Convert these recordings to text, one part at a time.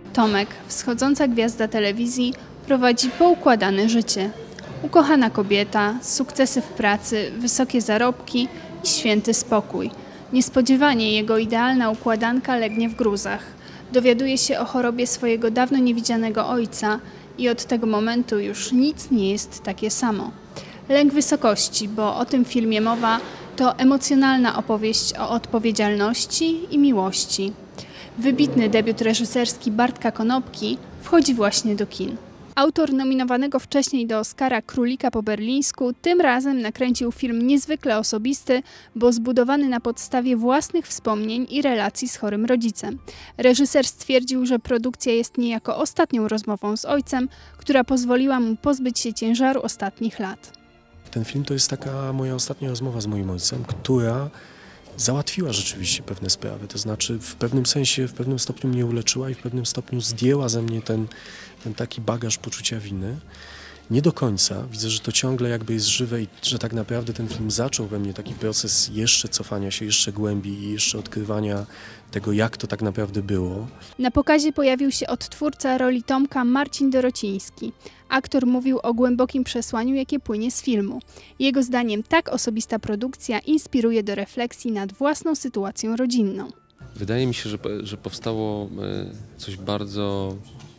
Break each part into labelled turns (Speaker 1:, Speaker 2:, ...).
Speaker 1: Tomek, wschodząca gwiazda telewizji, prowadzi poukładane życie. Ukochana kobieta, sukcesy w pracy, wysokie zarobki i święty spokój. Niespodziewanie jego idealna układanka legnie w gruzach. Dowiaduje się o chorobie swojego dawno niewidzianego ojca i od tego momentu już nic nie jest takie samo. Lęk wysokości, bo o tym filmie mowa, to emocjonalna opowieść o odpowiedzialności i miłości. Wybitny debiut reżyserski Bartka Konopki wchodzi właśnie do kin. Autor nominowanego wcześniej do Oscara Królika po berlińsku tym razem nakręcił film niezwykle osobisty, bo zbudowany na podstawie własnych wspomnień i relacji z chorym rodzicem. Reżyser stwierdził, że produkcja jest niejako ostatnią rozmową z ojcem, która pozwoliła mu pozbyć się ciężaru ostatnich lat.
Speaker 2: Ten film to jest taka moja ostatnia rozmowa z moim ojcem, która załatwiła rzeczywiście pewne sprawy, to znaczy w pewnym sensie, w pewnym stopniu mnie uleczyła i w pewnym stopniu zdjęła ze mnie ten taki bagaż poczucia winy. Nie do końca, widzę, że to ciągle jakby jest żywe i że tak naprawdę ten film zaczął we mnie taki proces jeszcze cofania się, jeszcze głębiej i jeszcze odkrywania tego, jak to tak naprawdę było.
Speaker 1: Na pokazie pojawił się odtwórca roli Tomka Marcin Dorociński. Aktor mówił o głębokim przesłaniu, jakie płynie z filmu. Jego zdaniem tak osobista produkcja inspiruje do refleksji nad własną sytuacją rodzinną.
Speaker 3: Wydaje mi się, że powstało coś bardzo,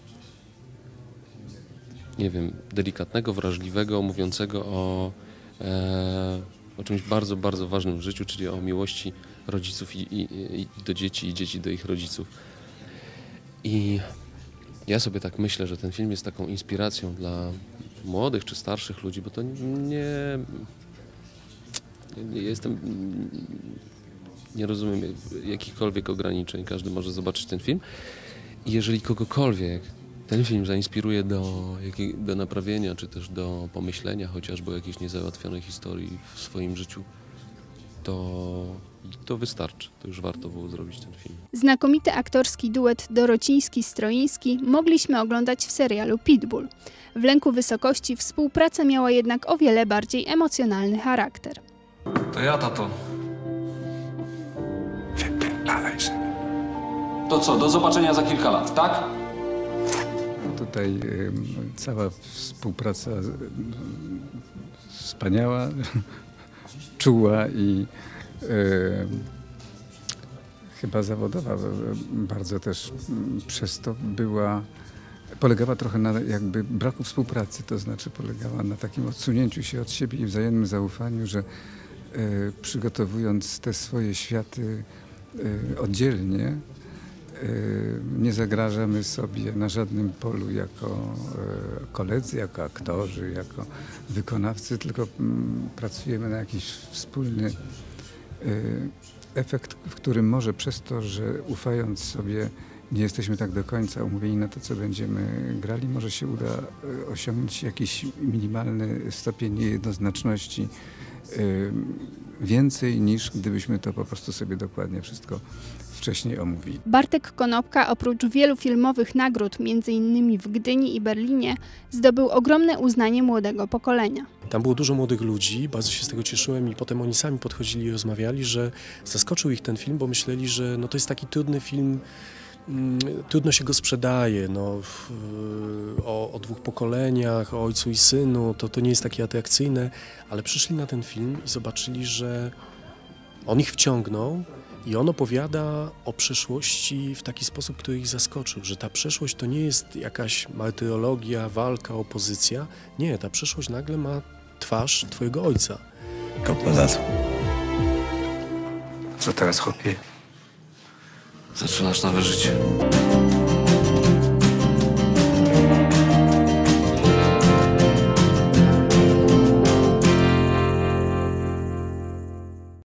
Speaker 3: nie wiem, delikatnego, wrażliwego, mówiącego o czymś bardzo, bardzo ważnym w życiu, czyli o miłości rodziców i do dzieci, i dzieci do ich rodziców. I ja sobie tak myślę, że ten film jest taką inspiracją dla młodych czy starszych ludzi, bo to nie rozumiem jakichkolwiek ograniczeń, każdy może zobaczyć ten film. I jeżeli kogokolwiek ten film zainspiruje do naprawienia, czy też do pomyślenia chociażby o jakiejś niezałatwionej historii w swoim życiu, to wystarczy. To już warto było zrobić ten film.
Speaker 1: Znakomity aktorski duet Dorociński-Stroiński mogliśmy oglądać w serialu Pitbull. W Lęku wysokości współpraca miała jednak o wiele bardziej emocjonalny charakter.
Speaker 4: To ja, tato.
Speaker 5: Wypierdalaj się.
Speaker 4: To co, do zobaczenia za kilka lat, tak?
Speaker 5: Tutaj cała współpraca wspaniała, czuła i chyba zawodowa bardzo też przez to polegała trochę na jakby braku współpracy, to znaczy polegała na takim odsunięciu się od siebie i wzajemnym zaufaniu, że przygotowując te swoje światy oddzielnie, nie zagrażamy sobie na żadnym polu jako koledzy, jako aktorzy, jako wykonawcy, tylko pracujemy na jakiś wspólny efekt, w którym może przez to, że ufając sobie nie jesteśmy tak do końca umówieni na to, co będziemy grali, może się uda osiągnąć jakiś minimalny stopień niejednoznaczności, więcej niż gdybyśmy to po prostu sobie dokładnie wszystko wcześniej omówili.
Speaker 1: Bartek Konopka oprócz wielu filmowych nagród, m.in. w Gdyni i Berlinie, zdobył ogromne uznanie młodego pokolenia.
Speaker 2: Tam było dużo młodych ludzi, bardzo się z tego cieszyłem i potem oni sami podchodzili i rozmawiali, że zaskoczył ich ten film, bo myśleli, że to jest taki trudny film, trudno się go sprzedaje, o dwóch pokoleniach, o ojcu i synu, to nie jest takie atrakcyjne, ale przyszli na ten film i zobaczyli, że on ich wciągnął i on opowiada o przeszłości w taki sposób, który ich zaskoczył, że ta przeszłość to nie jest jakaś martyrologia, walka, opozycja, nie, ta przeszłość nagle ma twarz twojego ojca.
Speaker 5: Kopła za co? Co teraz, chłopie?
Speaker 4: Zaczynasz nowe życie.